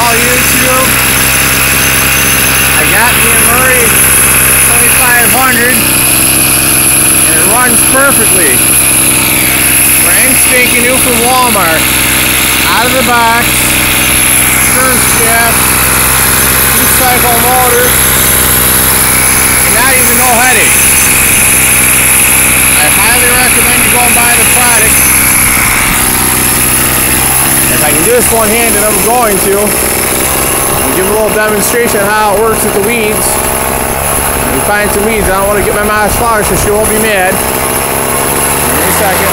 all YouTube. I got me a Murray 2500 and it runs perfectly. Brand spanking new from Walmart. Out of the box. Turn shaft. 2-cycle motor. And not even no headache. I highly recommend you go and buy the product. If I can do this one-handed, I'm going to. I'll give a little demonstration of how it works with the weeds. If you find some weeds, I don't want to get my mom's flowers so she won't be mad. Give me a second.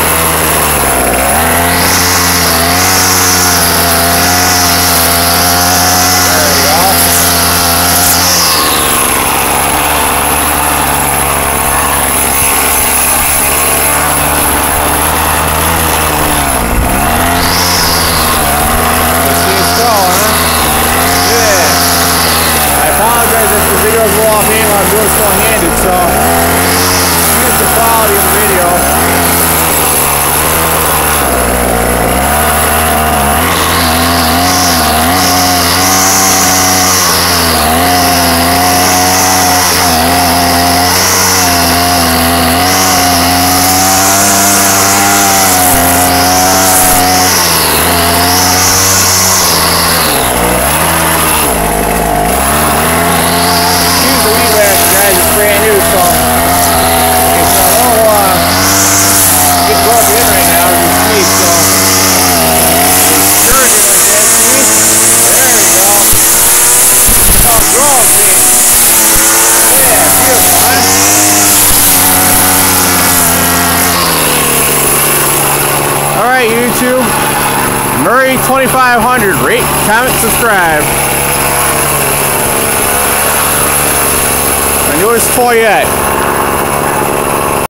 I'm doing this one-handed, so here's the quality of the video. It's brand new, so it's a little get broke in right now as we speak, so sure here is it. There we go. That's how it grows, yeah, beautiful, huh? Alright YouTube, Murray 2500, rate, comment, subscribe. My newest toyette.